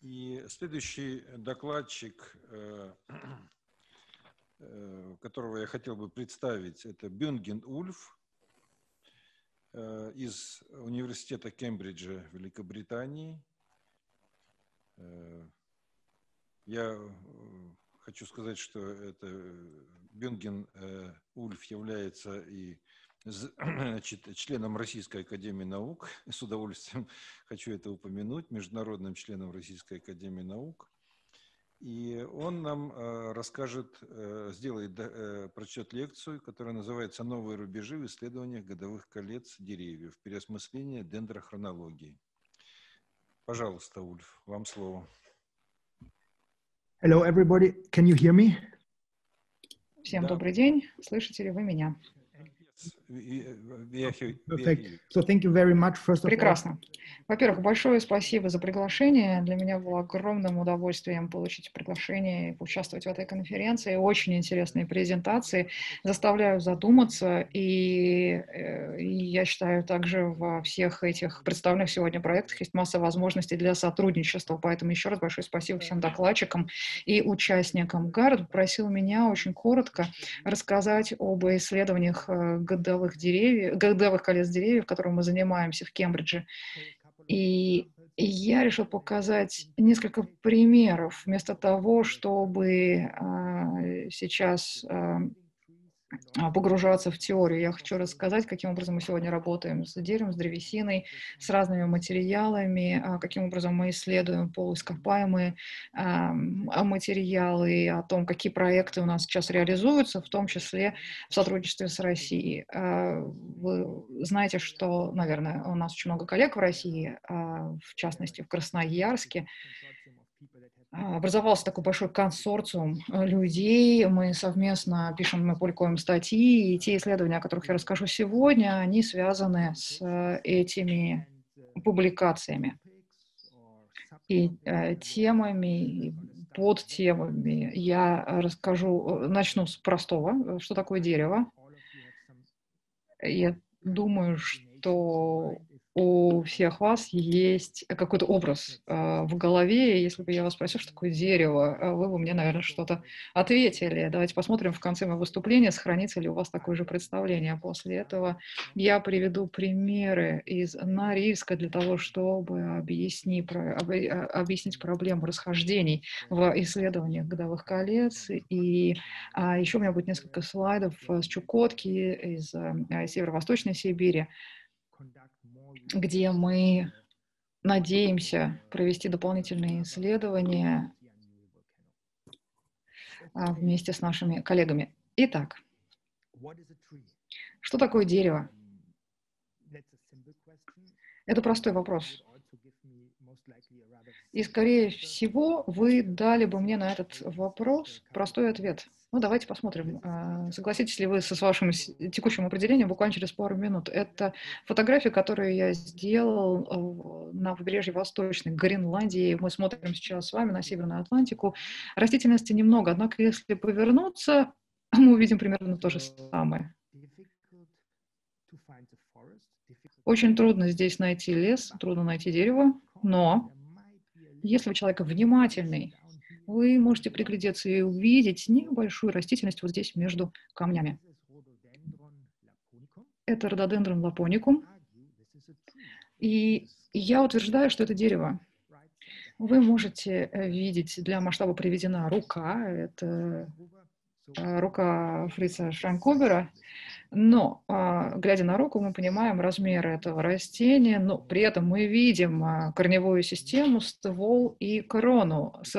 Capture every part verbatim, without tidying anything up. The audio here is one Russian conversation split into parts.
И следующий докладчик, которого я хотел бы представить, это Бюнген Ульф из Университета Кембриджа, Великобритании. Я хочу сказать, что это Бюнген Ульф является и значит, членом Российской академии наук. С удовольствием хочу это упомянуть, международным членом Российской академии наук. И он нам расскажет, сделает, прочтет лекцию, которая называется «Новые рубежи в исследованиях годовых колец деревьев. Переосмысление дендрохронологии». Пожалуйста, Ульф, вам слово. Hello, everybody. Can you hear me? Всем Да. добрый день. Слышите ли вы меня? Perfect. So thank you very much, first of all. Прекрасно. Во-первых, большое спасибо за приглашение. Для меня было огромным удовольствием получить приглашение и поучаствовать в этой конференции. Очень интересные презентации. Заставляют задуматься. И, и я считаю, также во всех этих представленных сегодня проектах есть масса возможностей для сотрудничества. Поэтому еще раз большое спасибо всем докладчикам и участникам. Гаррет попросил меня очень коротко рассказать об исследованиях годовых деревьев, годовых колец деревьев, которым мы занимаемся в Кембридже. И я решил показать несколько примеров вместо того, чтобы а, сейчас а, погружаться в теорию. Я хочу рассказать, каким образом мы сегодня работаем с деревом, с древесиной, с разными материалами, каким образом мы исследуем полуископаемые материалы, о том, какие проекты у нас сейчас реализуются, в том числе в сотрудничестве с Россией. Вы знаете, что, наверное, у нас очень много коллег в России, в частности, в Красноярске. Образовался такой большой консорциум людей, мы совместно пишем, мы публикуем статьи, и те исследования, о которых я расскажу сегодня, они связаны с этими публикациями и э, темами, под темами. Я расскажу, начну с простого, что такое дерево. Я думаю, что у всех вас есть какой-то образ э, в голове, и если бы я вас спросила, что такое дерево, вы бы мне, наверное, что-то ответили. Давайте посмотрим в конце моего выступления, сохранится ли у вас такое же представление. После этого я приведу примеры из Норильска для того, чтобы объяснить, про, объяснить проблему расхождений в исследованиях годовых колец. И а, еще у меня будет несколько слайдов с Чукотки, из а, северо-восточной Сибири, где мы надеемся провести дополнительные исследования вместе с нашими коллегами. Итак, что такое дерево? Это простой вопрос. И, скорее всего, вы дали бы мне на этот вопрос простой ответ. Ну, давайте посмотрим, согласитесь ли вы со вашим текущим определением буквально через пару минут. Это фотография, которую я сделал на побережье Восточной Гренландии. Мы смотрим сейчас с вами на Северную Атлантику. Растительности немного, однако, если повернуться, мы увидим примерно то же самое. Очень трудно здесь найти лес, трудно найти дерево, но если вы человек внимательный, вы можете приглядеться и увидеть небольшую растительность вот здесь между камнями. Это рододендрон лапоникум. И я утверждаю, что это дерево. Вы можете видеть, для масштаба приведена рука, это рука Фрица Шранкобера, но, глядя на руку, мы понимаем размеры этого растения, но при этом мы видим корневую систему, ствол и крону. С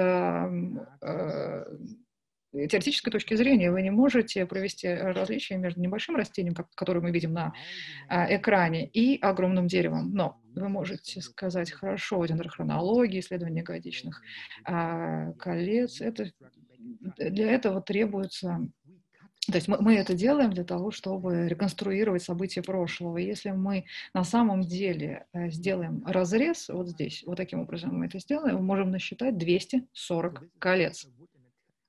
теоретической точки зрения вы не можете провести различие между небольшим растением, которое мы видим на экране, и огромным деревом. Но вы можете сказать, хорошо, дендрохронология, исследование годичных колец, это, для этого требуется... То есть мы, мы это делаем для того, чтобы реконструировать события прошлого. Если мы на самом деле сделаем разрез вот здесь, вот таким образом мы это сделаем, мы можем насчитать двести сорок колец.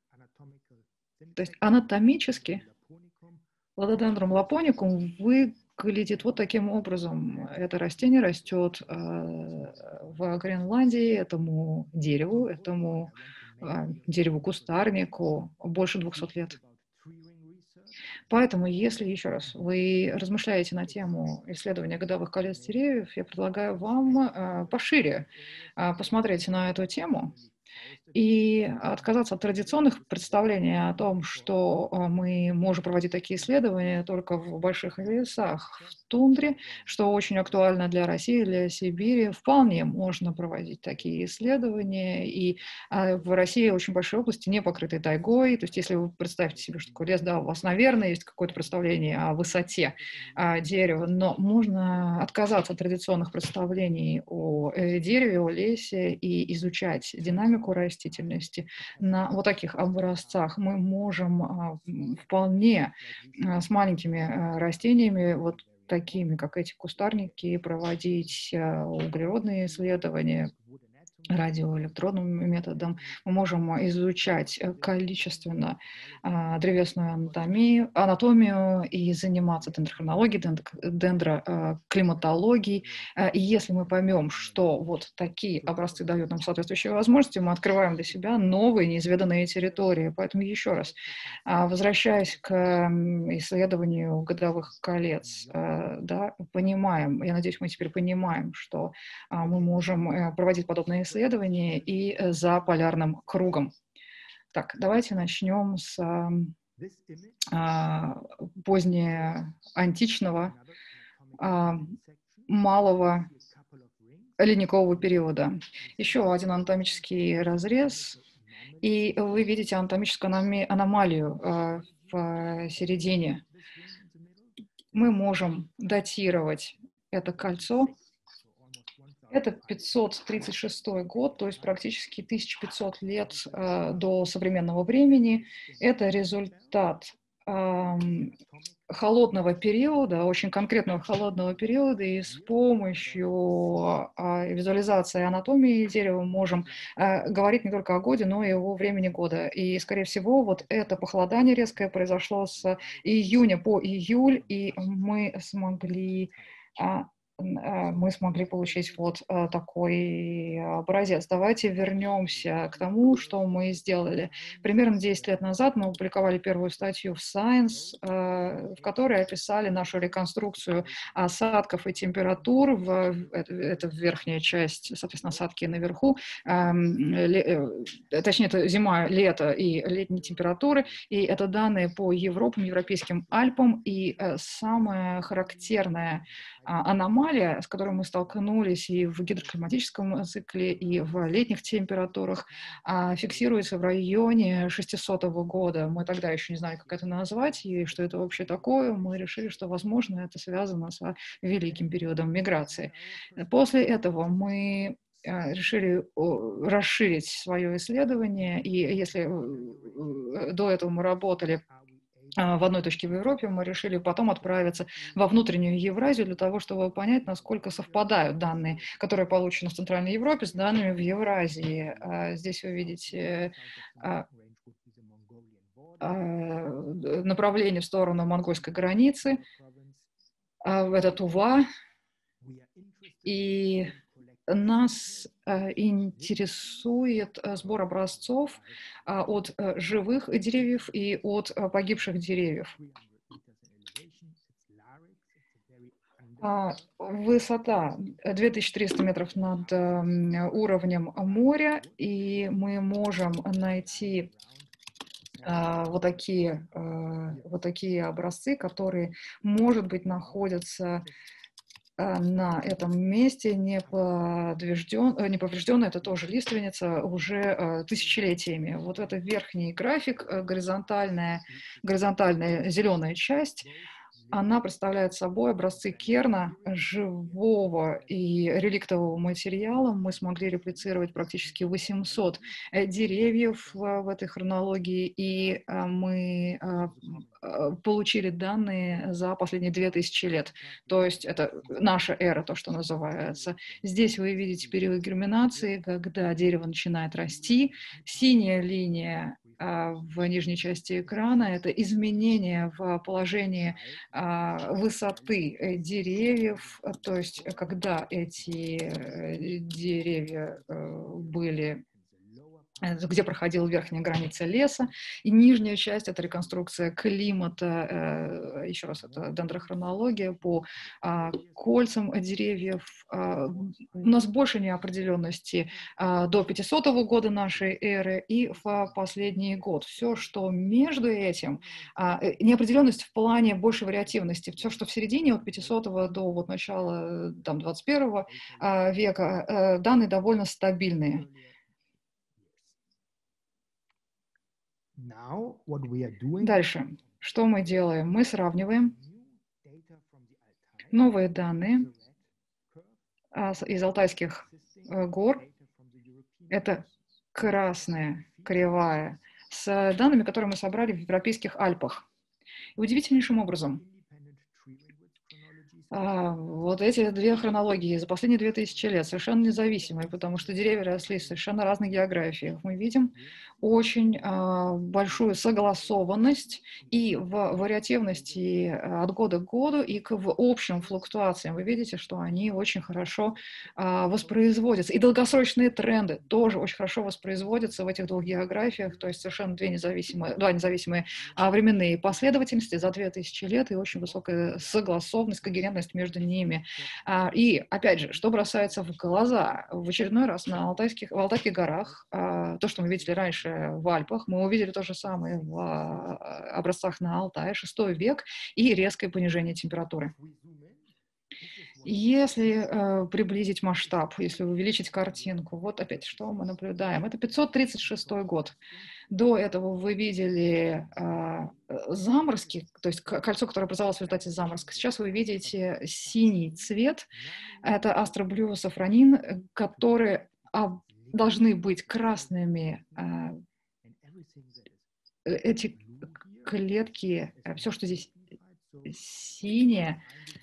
То есть анатомически Rhododendron lapponicum выглядит вот таким образом. Это растение растет в Гренландии, этому дереву, этому дереву-кустарнику больше двухсот лет. Поэтому, если, еще раз, вы размышляете на тему исследования годовых колец деревьев, я предлагаю вам пошире посмотреть на эту тему и отказаться от традиционных представлений о том, что мы можем проводить такие исследования только в больших лесах, в тундре, что очень актуально для России, для Сибири. Вполне можно проводить такие исследования, и в России очень большие области, не покрытые тайгой. То есть если вы представите себе, что такое лес, да, у вас, наверное, есть какое-то представление о высоте дерева, но можно отказаться от традиционных представлений о дереве, о лесе и изучать динамику растительности. На вот таких образцах мы можем вполне с маленькими растениями, вот такими, как эти кустарники, проводить углеродные исследования радиоэлектронным методом. Мы можем изучать количественно а, древесную анатомию, анатомию и заниматься дендрохронологией, дендроклиматологией. И если мы поймем, что вот такие образцы дают нам соответствующие возможности, мы открываем для себя новые неизведанные территории. Поэтому еще раз, возвращаясь к исследованию годовых колец, да, понимаем, я надеюсь, мы теперь понимаем, что мы можем проводить подобные исследования и за полярным кругом. Так, давайте начнем с а, позднеантичного а, малого ледникового периода. Еще один анатомический разрез, и вы видите анатомическую аномалию а, в середине. Мы можем датировать это кольцо. Это пятьсот тридцать шестой год, то есть практически тысяча пятьсот лет э, до современного времени. Это результат э, холодного периода, очень конкретного холодного периода, и с помощью э, визуализации анатомии дерева можем э, говорить не только о годе, но и о времени года. И, скорее всего, вот это похолодание резкое произошло с июня по июль, и мы смогли... Э, мы смогли получить вот такой образец. Давайте вернемся к тому, что мы сделали. Примерно десять лет назад мы опубликовали первую статью в Science, в которой описали нашу реконструкцию осадков и температур. В, это, это верхняя часть, соответственно, осадки наверху. Точнее, это зима, лето и летние температуры. И это данные по Европам, европейским Альпам. И самое характерное аномалия, с которой мы столкнулись и в гидроклиматическом цикле, и в летних температурах, фиксируется в районе шестисотого года. Мы тогда еще не знали, как это назвать и что это вообще такое. Мы решили, что, возможно, это связано с великим периодом миграции. После этого мы решили расширить свое исследование, и если до этого мы работали в одной точке в Европе, мы решили потом отправиться во внутреннюю Евразию для того, чтобы понять, насколько совпадают данные, которые получены в Центральной Европе, с данными в Евразии. Здесь вы видите направление в сторону монгольской границы, это Тува, и нас интересует сбор образцов от живых деревьев и от погибших деревьев. Высота две тысячи триста метров над уровнем моря, и мы можем найти вот такие, вот такие образцы, которые, может быть, находятся на этом месте неповрежден, неповрежденно, это тоже лиственница, уже тысячелетиями. Вот это верхний график, горизонтальная, горизонтальная зеленая часть, она представляет собой образцы керна, живого и реликтового материала. Мы смогли реплицировать практически восемьсот деревьев в этой хронологии, и мы получили данные за последние две тысячи лет. То есть это наша эра, то, что называется. Здесь вы видите период герминации, когда дерево начинает расти. Синяя линия в нижней части экрана, это изменение в положении высоты деревьев, то есть когда эти деревья были, где проходила верхняя граница леса, и нижняя часть — это реконструкция климата, еще раз, это дендрохронология по кольцам деревьев. У нас больше неопределенности до пятисотого года нашей эры и в последний год. Все, что между этим, неопределенность в плане большей вариативности, все, что в середине от пятисотого до вот начала там, двадцать первого века, данные довольно стабильные. Дальше. Что мы делаем? Мы сравниваем новые данные из Алтайских гор. Это красная кривая с данными, которые мы собрали в Европейских Альпах. И удивительнейшим образом вот эти две хронологии за последние две тысячи лет совершенно независимые, потому что деревья росли в совершенно разных географиях. Мы видим очень э, большую согласованность и в вариативности от года к году, и к, в общим флуктуациям. Вы видите, что они очень хорошо э, воспроизводятся. И долгосрочные тренды тоже очень хорошо воспроизводятся в этих двух географиях, то есть совершенно две независимые, два независимые э, временные последовательности за две тысячи лет и очень высокая согласованность, когерентность между ними. А, и, опять же, что бросается в глаза? В очередной раз на Алтайских, в Алтайских горах, а, то, что мы видели раньше в Альпах, мы увидели то же самое в а, образцах на Алтае, шестой век, и резкое понижение температуры. Если э, приблизить масштаб, если увеличить картинку, вот опять что мы наблюдаем. Это пятьсот тридцать шестой год. До этого вы видели э, заморозки, то есть кольцо, которое образовалось в результате заморозка. Сейчас вы видите синий цвет. Это астроблю сафронин, которые а, должны быть красными. Э, эти клетки, все, что здесь синее,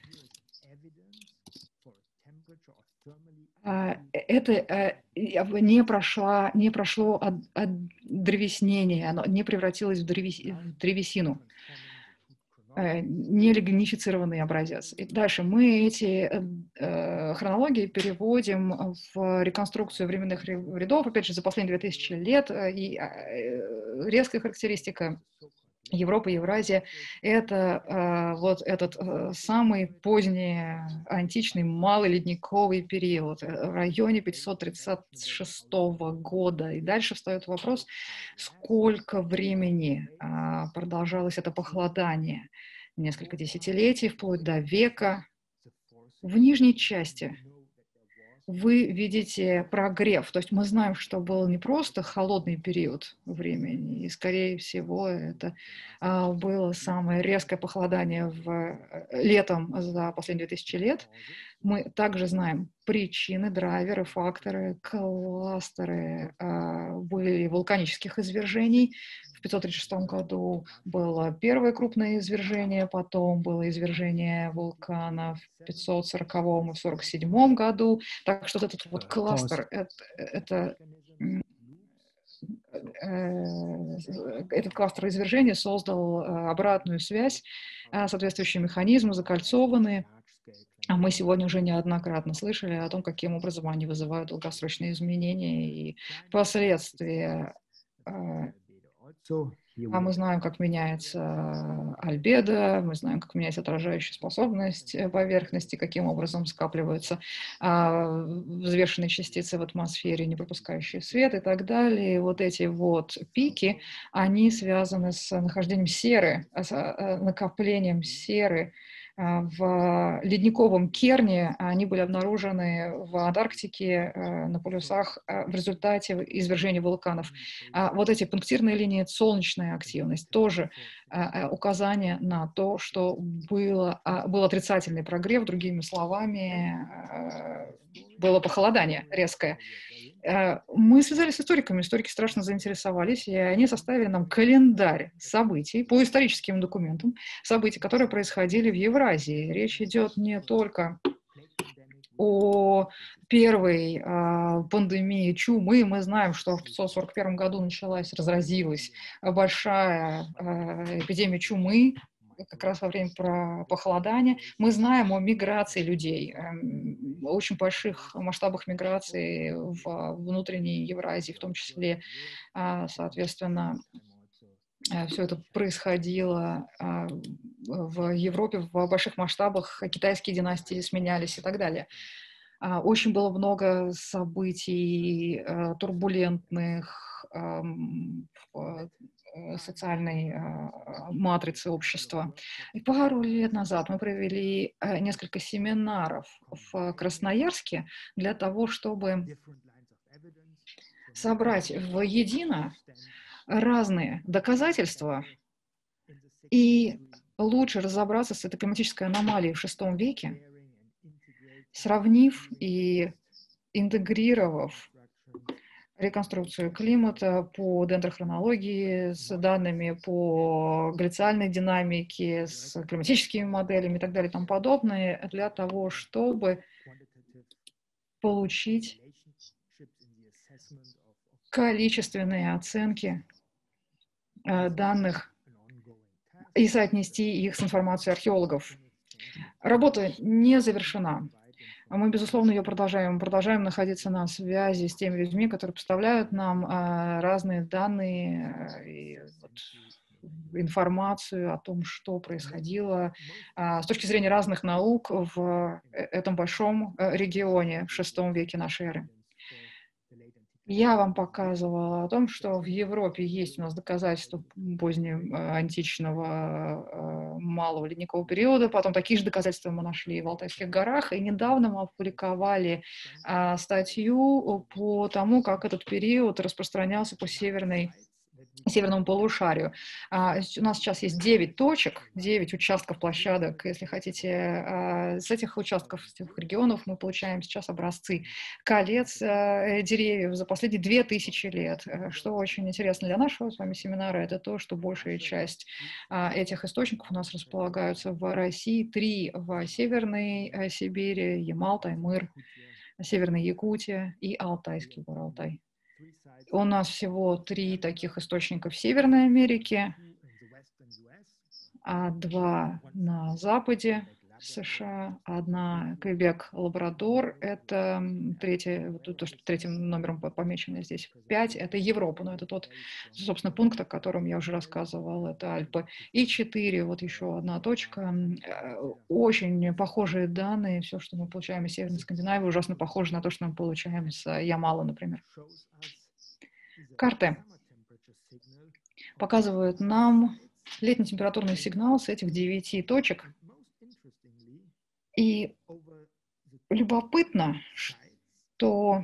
это не, прошла, не прошло от, от древеснения, оно не превратилось в, древес, в древесину. Не лигнифицированный образец. И дальше мы эти э, хронологии переводим в реконструкцию временных рядов, опять же, за последние две тысячи лет, и э, резкая характеристика Европа, Евразия — это э, вот этот э, самый поздний античный малый ледниковый период в районе пятьсот тридцать шестого года. И дальше встает вопрос, сколько времени э, продолжалось это похолодание. Несколько десятилетий, вплоть до века. В нижней части вы видите прогрев. То есть мы знаем, что был не просто холодный период времени, и, скорее всего, это а, было самое резкое похолодание в, летом за последние две тысячи лет. Мы также знаем причины, драйверы, факторы, кластеры а, были вулканических извержений. В пятьсот тридцать шестом году было первое крупное извержение, потом было извержение вулкана в пятьсот сороковом и в сорок седьмом году. Так что вот этот вот кластер, это, это, этот кластер извержения создал обратную связь, соответствующие механизмы закольцованные. А мы сегодня уже неоднократно слышали о том, каким образом они вызывают долгосрочные изменения и последствия. А мы знаем, как меняется альбедо, мы знаем, как меняется отражающая способность поверхности, каким образом скапливаются а, взвешенные частицы в атмосфере, не пропускающие свет и так далее. И вот эти вот пики, они связаны с нахождением серы, с накоплением серы в ледниковом керне. Они были обнаружены в Антарктике на полюсах в результате извержения вулканов. Вот эти пунктирные линии — солнечная активность, тоже указание на то, что было, был отрицательный прогрев, другими словами, было похолодание резкое. Мы связались с историками, историки страшно заинтересовались, и они составили нам календарь событий по историческим документам, событий, которые происходили в Евразии. Речь идет не только о первой а, пандемии чумы. Мы знаем, что в пятьсот сорок первом году началась, разразилась большая а, эпидемия чумы, как раз во время похолодания. Мы знаем о миграции людей, эм, о очень больших масштабах миграции в внутренней Евразии, в том числе, а, соответственно, все это происходило а, в Европе в больших масштабах, китайские династии сменялись и так далее. А, Очень было много событий э, турбулентных ам, в э, социальной а, матрице общества. И пару лет назад мы провели э, несколько семинаров в Красноярске для того, чтобы собрать воедино разные доказательства и лучше разобраться с этой климатической аномалией в шестом веке, сравнив и интегрировав реконструкцию климата по дендрохронологии с данными по гляциальной динамике, с климатическими моделями и так далее и тому подобное, для того, чтобы получить количественные оценки э, данных и соотнести их с информацией археологов. Работа не завершена. Мы, безусловно, ее продолжаем. Продолжаем находиться на связи с теми людьми, которые поставляют нам а, разные данные а, и вот, информацию о том, что происходило а, с точки зрения разных наук в этом большом регионе в шестом веке нашей эры. Я вам показывала о том, что в Европе есть у нас доказательства позднеантичного малого ледникового периода, потом такие же доказательства мы нашли в Алтайских горах, и недавно мы опубликовали а, статью по тому, как этот период распространялся по северной северному полушарию. А, у нас сейчас есть девять точек, девять участков площадок, если хотите. А, с этих участков, с этих регионов мы получаем сейчас образцы колец а, деревьев за последние две тысячи лет. Что очень интересно для нашего с вами семинара, это то, что большая часть а, этих источников у нас располагаются в России. Три в Северной Сибири, Ямал, Таймыр, Северная Якутия и Алтайский Буралтай. У нас всего три таких источника в Северной Америке, а два на западе США, одна Квебек, Лабрадор, это третье, то, что третьим номером помечено здесь, пять, это Европа, но это тот, собственно, пункт, о котором я уже рассказывала, это Альпы. И четыре, вот еще одна точка, очень похожие данные, все, что мы получаем из Северной Скандинавии, ужасно похоже на то, что мы получаем из Ямала, например. Карты показывают нам летний температурный сигнал с этих девяти точек. И любопытно, что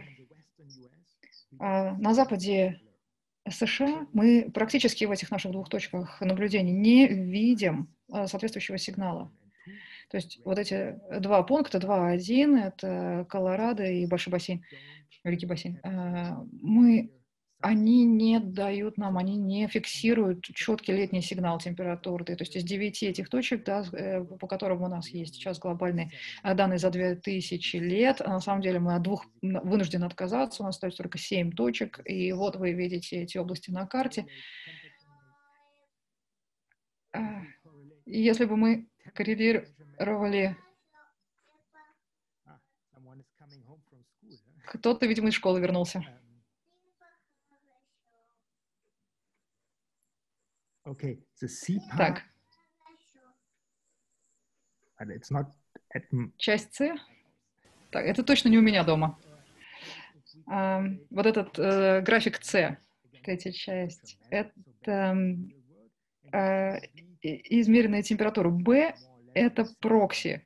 а, на западе США мы практически в этих наших двух точках наблюдений не видим а, соответствующего сигнала. То есть вот эти два пункта, два один, это Колорадо и Большой бассейн, Великий бассейн, а, мы... они не дают нам, они не фиксируют четкий летний сигнал температуры. То есть из девяти этих точек, да, по которым у нас есть сейчас глобальные данные за две тысячи лет, на самом деле мы от двух вынуждены отказаться, у нас остается только семь точек, и вот вы видите эти области на карте. Если бы мы коррелировали... Кто-то, видимо, из школы вернулся. Okay, the C part. Так. It's not at... Часть С. Так, это точно не у меня дома. А, вот этот э, график С, третья часть, это э, измеренная температура. Б — это прокси,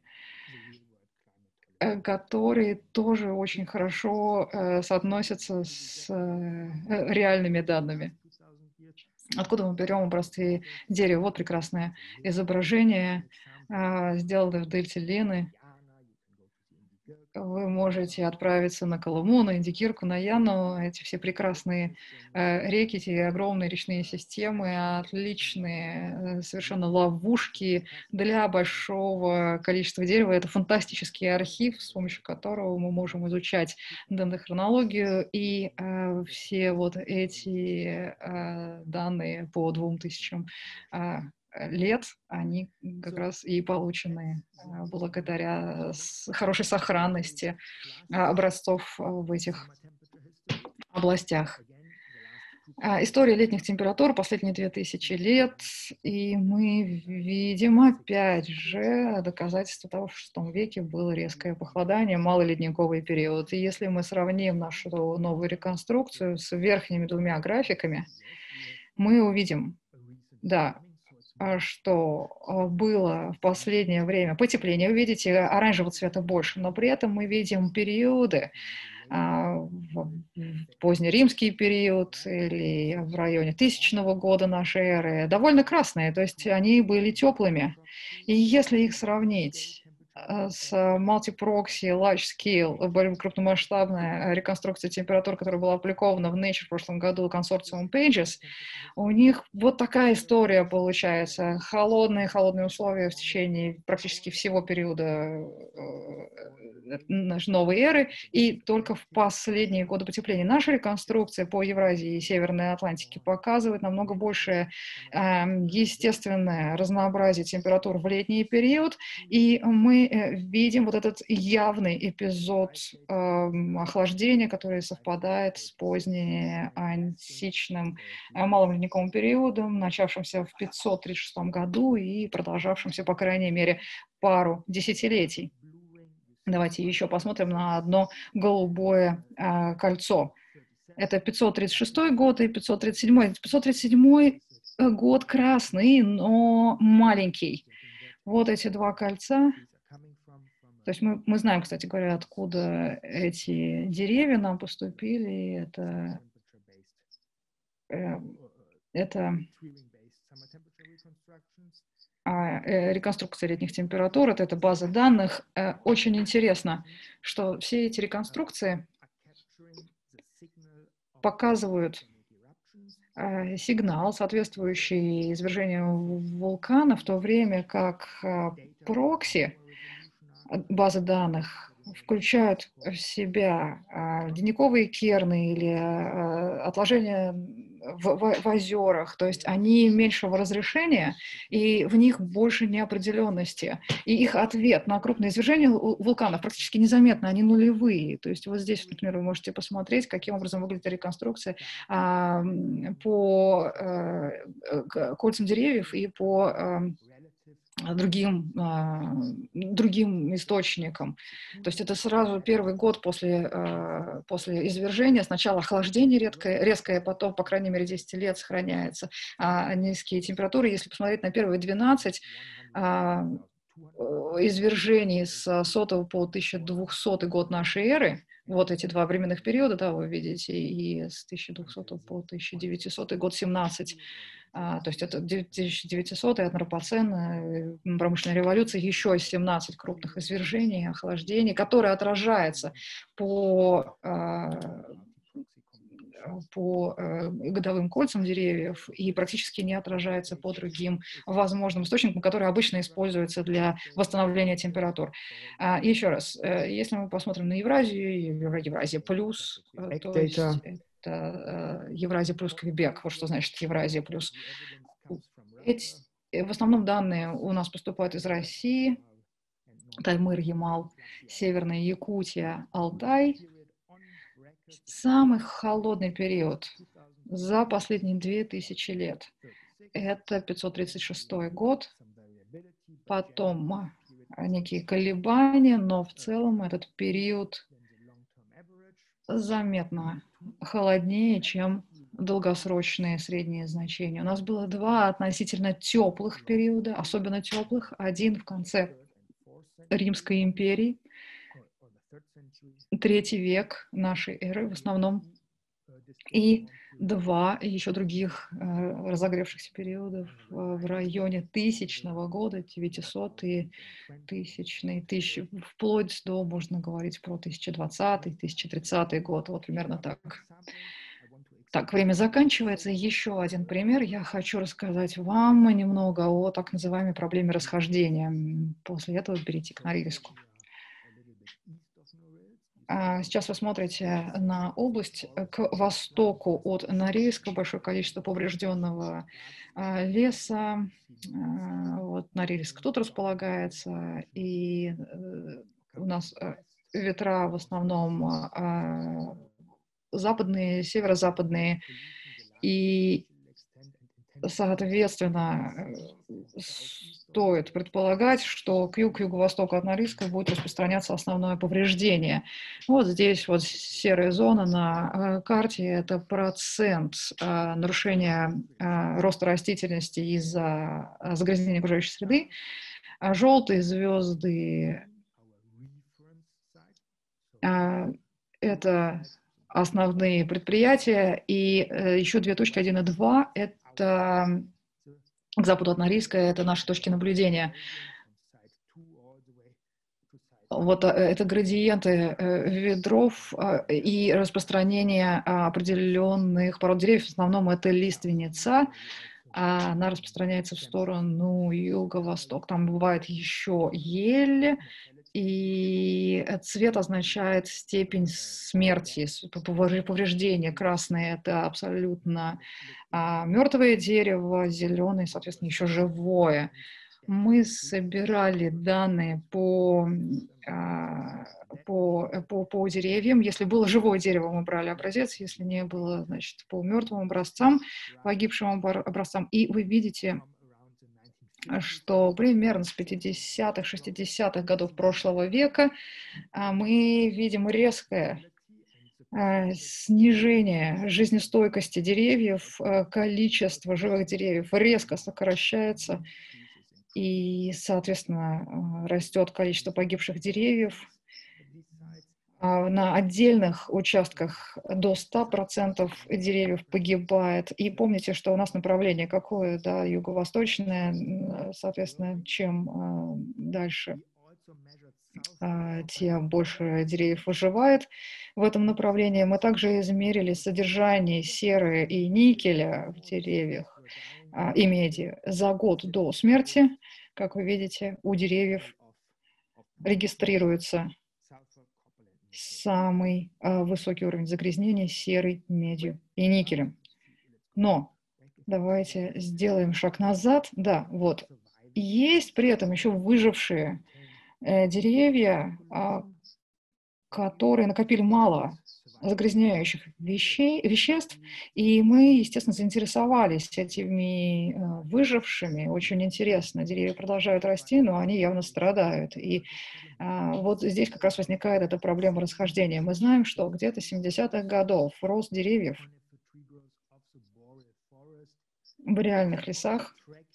э, которые тоже очень хорошо э, соотносятся с э, реальными данными. Откуда мы берем образцы дерева? Вот прекрасное изображение, сделанное в дельте Лены. вы можете отправиться на Колыму, на Индикирку, на Яну. Эти все прекрасные э, реки, эти огромные речные системы, отличные э, совершенно ловушки для большого количества дерева. Это фантастический архив, с помощью которого мы можем изучать дендрохронологию и э, все вот эти э, данные по двум тысячам э, лет, они как раз и получены э, благодаря с- хорошей сохранности э, образцов э, в этих областях. А, История летних температур последние две тысячи лет, и мы видим опять же доказательство того, что в шестом веке было резкое похолодание, малый ледниковый период. И если мы сравним нашу новую реконструкцию с верхними двумя графиками, мы увидим, да, а, что а, было в последнее время потепление. Вы видите, оранжевого цвета больше, но при этом мы видим периоды, а, в в позднеримский период или в районе тысячного года нашей эры, довольно красные, то есть они были теплыми. И если их сравнить э, с multi-proxy, large-scale, более крупномасштабная реконструкция температур, которая была опубликована в Nature в прошлом году консорциум Pages, у них вот такая история получается. Холодные, холодные условия в течение практически всего периода э, нашей новой эры, и только в последние годы потепления. Наша реконструкция по Евразии и Северной Атлантике показывает намного большее э, естественное разнообразие температур в летний период, и мы э, видим вот этот явный эпизод э, охлаждения, который совпадает с позднеантичным э, малым ледниковым периодом, начавшимся в пятьсот тридцать шестом году и продолжавшимся, по крайней мере, пару десятилетий. Давайте еще посмотрим на одно голубое э, кольцо. Это пятьсот тридцать шестой год и пятьсот тридцать седьмой. пятьсот тридцать седьмой год красный, но маленький. Вот эти два кольца. То есть мы, мы знаем, кстати говоря, откуда эти деревья нам поступили. Это, э, это а, э, реконструкция летних температур, это, это база данных. Э, очень интересно, что все эти реконструкции показывают э, сигнал, соответствующий извержению вулкана, в то время как э, прокси, э, базы данных, включают в себя э, ледниковые керны или э, отложения в, в, в озерах, то есть они меньшего разрешения, и в них больше неопределенности. И их ответ на крупные извержения вулканов практически незаметно, они нулевые. То есть вот здесь, например, вы можете посмотреть, каким образом выглядит реконструкция а, по а, кольцам деревьев и по а, другим, а, другим источникам. То есть это сразу первый год после, а, после извержения. Сначала охлаждение редкое, резкое, потом, по крайней мере, десять лет сохраняется а, низкие температуры. Если посмотреть на первые двенадцать а, извержений с сотого по тысяча двухсотый год нашей эры, вот эти два временных периода, да, вы видите, и с тысяча двухсотого по тысяча девятисотый год семнадцать. А, то есть это тысяча девятисотый, антропоцен, промышленная революция, еще семнадцать крупных извержений, охлаждений, которые отражаются по, а, по а, годовым кольцам деревьев и практически не отражается по другим возможным источникам, которые обычно используются для восстановления температур. А, еще раз, если мы посмотрим на Евразию, Евразия плюс, то есть это Евразия плюс Квебек, вот что значит Евразия плюс. Эти, в основном данные у нас поступают из России, Таймыр, Ямал, Северная Якутия, Алтай. Самый холодный период за последние две тысячи лет – это пятьсот тридцать шестой год, потом некие колебания, но в целом этот период заметно холоднее, чем долгосрочные средние значения. У нас было два относительно теплых периода, особенно теплых. Один в конце Римской империи, третий век нашей эры, в основном и два еще других э, разогревшихся периодов э, в районе тысячного года, девятисотый, тысячный, тысячи, вплоть до, можно говорить, про тысяча двадцатый, тысяча тридцатый год, вот примерно так. Так, время заканчивается. Еще один пример. Я хочу рассказать вам немного о так называемой проблеме расхождения. После этого перейти к Норильску. Сейчас вы смотрите на область к востоку от Норильска, большое количество поврежденного леса. Вот Норильск тут располагается, и у нас ветра в основном западные, северо-западные, и, соответственно, стоит предполагать, что к югу, к юго-востоку от Норильска будет распространяться основное повреждение. Вот здесь вот серая зона на карте – это процент нарушения роста растительности из-за загрязнения окружающей среды. А желтые звезды – это основные предприятия, и еще две точки, один и два – это к западу от Норильска, это наши точки наблюдения. Вот это градиенты ветров и распространение определенных пород деревьев. В основном это лиственница. Она распространяется в сторону юго-восток. Там бывает еще ель. И цвет означает степень смерти, повреждения. Красный – это абсолютно а, мертвое дерево, зеленый, соответственно, еще живое. Мы собирали данные по, а, по, по, по деревьям. Если было живое дерево, мы брали образец. Если не было, значит, по мертвым образцам, погибшим образцам. И вы видите, что примерно с пятидесятых, шестидесятых годов прошлого века мы видим резкое снижение жизнестойкости деревьев, количество живых деревьев резко сокращается, и, соответственно, растет количество погибших деревьев. На отдельных участках до ста процентов деревьев погибает. И помните, что у нас направление какое, да, юго-восточное, соответственно, чем дальше, тем больше деревьев выживает в этом направлении. Мы также измерили содержание серы и никеля в деревьях и меди за год до смерти. Как вы видите, у деревьев регистрируется самый э, высокий уровень загрязнения серой, медью и никелем. Но давайте сделаем шаг назад. Да, вот. Есть при этом еще выжившие э, деревья, э, которые накопили мало загрязняющих вещей, веществ, и мы, естественно, заинтересовались этими э, выжившими. Очень интересно. Деревья продолжают расти, но они явно страдают. И э, вот здесь как раз возникает эта проблема расхождения. Мы знаем, что где-то с семидесятых годов рост деревьев в реальных лесах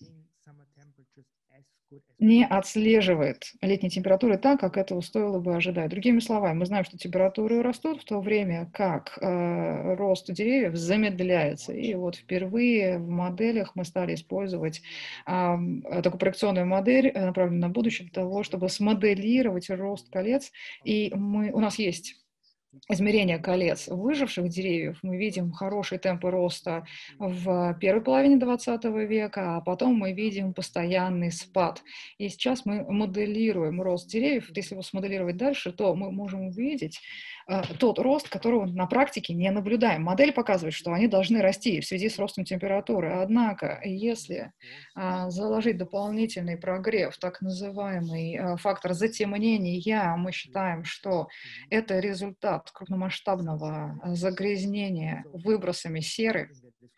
не отслеживает летние температуры так, как этого стоило бы ожидать. Другими словами, мы знаем, что температуры растут, в то время как э, рост деревьев замедляется. И вот впервые в моделях мы стали использовать э, такую проекционную модель, направленную на будущее, для того, чтобы смоделировать рост колец. И мы, у нас есть измерение колец выживших деревьев. Мы видим хорошие темпы роста в первой половине двадцатого века, а потом мы видим постоянный спад. И сейчас мы моделируем рост деревьев. Если его смоделировать дальше, то мы можем увидеть э, тот рост, которого на практике не наблюдаем. Модель показывает, что они должны расти в связи с ростом температуры. Однако, если э, заложить дополнительный прогрев, так называемый э, фактор затемнения, мы считаем, что это результат крупномасштабного загрязнения выбросами серы.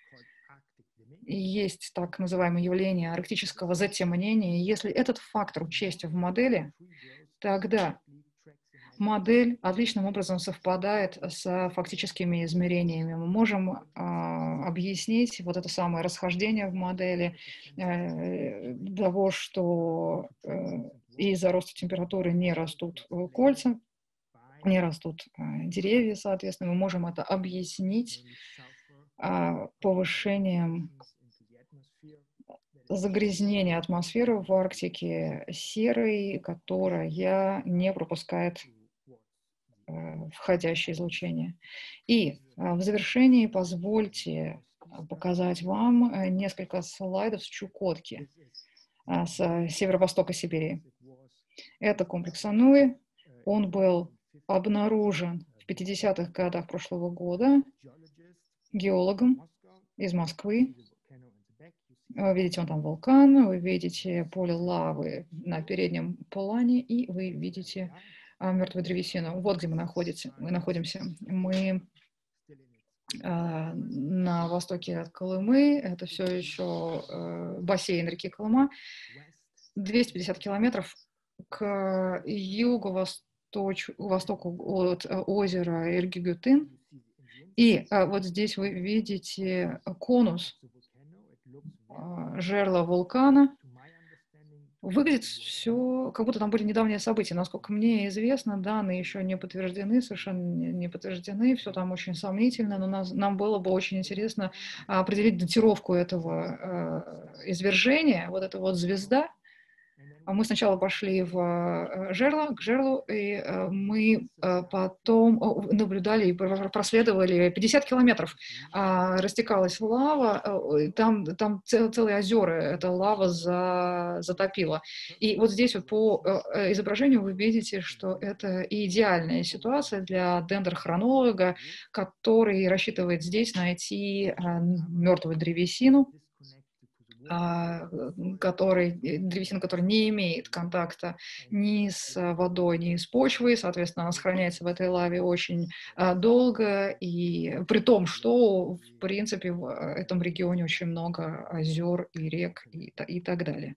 Есть так называемое явление арктического затемнения. Если этот фактор учесть в модели, тогда модель отличным образом совпадает с фактическими измерениями. Мы можем э, объяснить вот это самое расхождение в модели э, того, что э, из-за роста температуры не растут кольца. не растут деревья, соответственно, мы можем это объяснить повышением загрязнения атмосферы в Арктике серой, которая не пропускает входящее излучение. И в завершении позвольте показать вам несколько слайдов с Чукотки, с северо-востока Сибири. Это комплекс Ануи. Он был обнаружен в пятидесятых годах прошлого года геологом из Москвы. Вы видите, вон там вулкан, вы видите поле лавы на переднем плане, и вы видите мертвую древесину. Вот где мы находимся. Мы находимся. Мы на востоке от Колымы. Это все еще бассейн реки Колыма. двести пятьдесят километров к юго-востоку от озера Эргигютын. И вот здесь вы видите конус жерла вулкана. Выглядит все, как будто там были недавние события. Насколько мне известно, данные еще не подтверждены, совершенно не подтверждены, все там очень сомнительно, но нас, нам было бы очень интересно определить датировку этого э, извержения, вот эта вот звезда. Мы сначала пошли в жерло, к жерлу, и мы потом наблюдали и проследовали пятьдесят километров. Растекалась лава, там, там целые озера, эта лава за, затопила. И вот здесь вот по изображению вы видите, что это идеальная ситуация для дендрохронолога, который рассчитывает здесь найти мертвую древесину, который, древесина, которая не имеет контакта ни с водой, ни с почвой, соответственно, она сохраняется в этой лаве очень долго, и при том, что, в принципе, в этом регионе очень много озер и рек и, и так далее.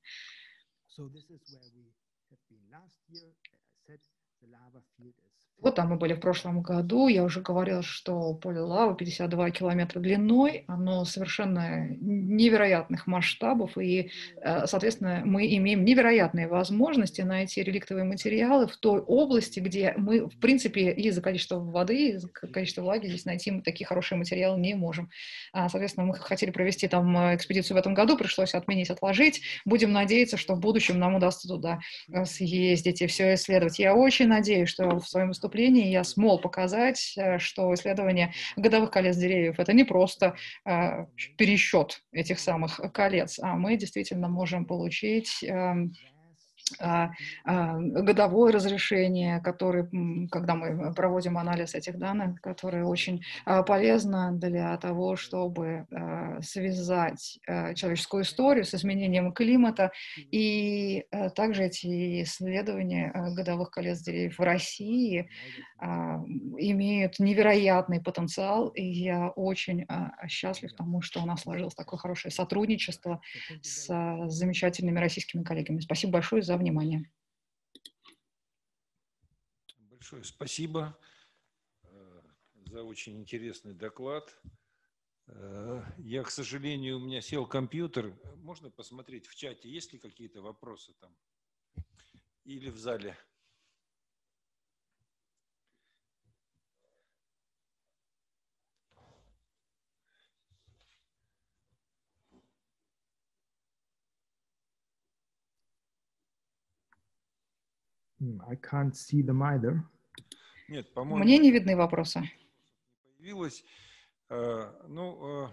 Вот там мы были в прошлом году, я уже говорила, что поле лавы пятьдесят два километра длиной, оно совершенно невероятных масштабов, и, соответственно, мы имеем невероятные возможности найти реликтовые материалы в той области, где мы, в принципе, из-за количества воды, из-за количества влаги здесь найти такие хорошие материалы не можем. Соответственно, мы хотели провести там экспедицию в этом году, пришлось отменить, отложить. Будем надеяться, что в будущем нам удастся туда съездить и все исследовать. Я очень надеюсь, что в своем выступлении я смог показать, что исследование годовых колец деревьев — это не просто э, пересчет этих самых колец, а мы действительно можем получить э, э, э, годовое разрешение, которое, когда мы проводим анализ этих данных, которое очень э, полезно для того, чтобы э, связать э, человеческую историю с изменением климата. И э, также эти исследования э, годовых колец деревьев в России имеют невероятный потенциал, и я очень а, счастлив тому, что у нас сложилось такое хорошее сотрудничество с а, замечательными российскими коллегами. Спасибо большое за внимание. Большое спасибо за очень интересный доклад. Я, к сожалению, у меня сел компьютер. Можно посмотреть в чате, есть ли какие-то вопросы там? Или в зале? I can't see them either. Нет, по-моему, мне не видны вопросы. Появилось, ну,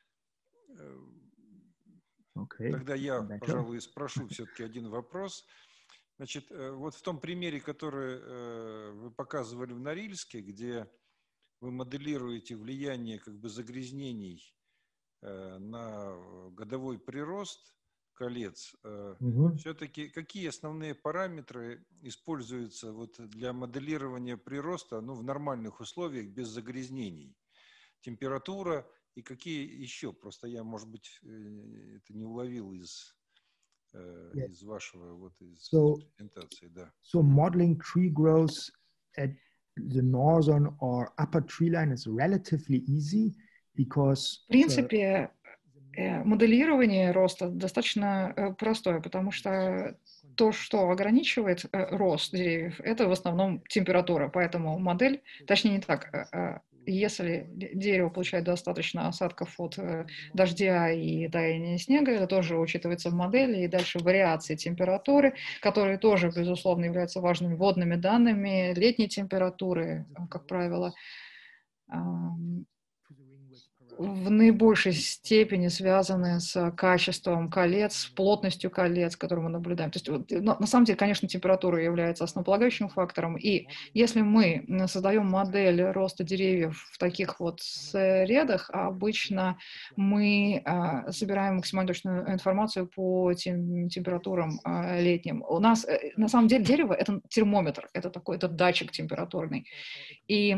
okay. Тогда я, Better. пожалуй, спрошу все-таки один вопрос. Значит, вот в том примере, который вы показывали в Норильске, где вы моделируете влияние как бы загрязнений на годовой прирост колец, угу. Все-таки какие основные параметры используются вот для моделирования прироста, ну, в нормальных условиях без загрязнений? Температура и какие еще? Просто я, может быть, это не уловил из, yeah. из вашего вот из so, презентации, да. So modeling tree growth at the northern or upper tree line is relatively easy because. В принципе, моделирование роста достаточно простое, потому что то, что ограничивает э, рост деревьев, это в основном температура. Поэтому модель, точнее не так, э, э, если д- дерево получает достаточно осадков от э, дождя и таяния снега, это тоже учитывается в модели, и дальше вариации температуры, которые тоже, безусловно, являются важными вводными данными, летней температуры, э, как правило, ам, в наибольшей степени связаны с качеством колец, плотностью колец, которые мы наблюдаем. То есть, вот, на, на самом деле, конечно, температура является основополагающим фактором. И если мы м, создаем модель роста деревьев в таких вот средах, обычно мы а, собираем максимально точную информацию по тем, температурам а, летним. У нас, э, на самом деле, дерево — это термометр, это такой, это датчик температурный. И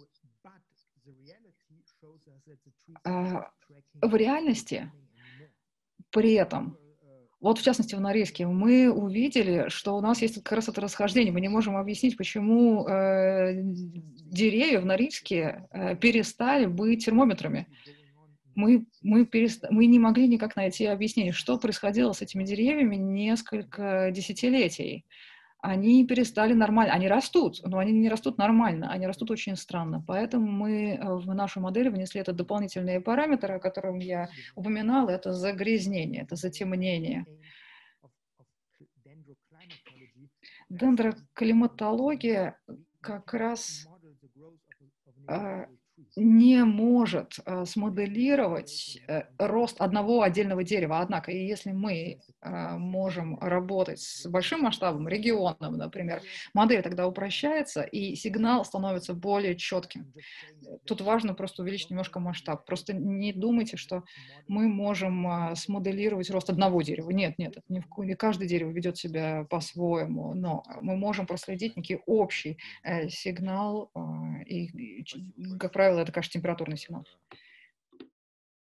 а, в реальности при этом, вот в частности в Норильске, мы увидели, что у нас есть как раз это расхождение. Мы не можем объяснить, почему э, деревья в Норильске э, перестали быть термометрами. Мы, мы, перест... мы не могли никак найти объяснение, что происходило с этими деревьями несколько десятилетий. Они перестали нормально, они растут, но они не растут нормально, они растут очень странно. Поэтому мы в нашу модель внесли этот дополнительные параметры, о котором я упоминала, это загрязнение, это затемнение. Дендроклиматология как раз э, не может э, смоделировать э, рост одного отдельного дерева. Однако, и если мы э, можем работать с большим масштабом, регионом, например, модель тогда упрощается, и сигнал становится более четким. Тут важно просто увеличить немножко масштаб. Просто не думайте, что мы можем э, смоделировать рост одного дерева. Нет, нет, это не, в, не каждое дерево ведет себя по-своему, но мы можем проследить некий общий э, сигнал, э, и, и, как правило, это, конечно, температурный сигнал.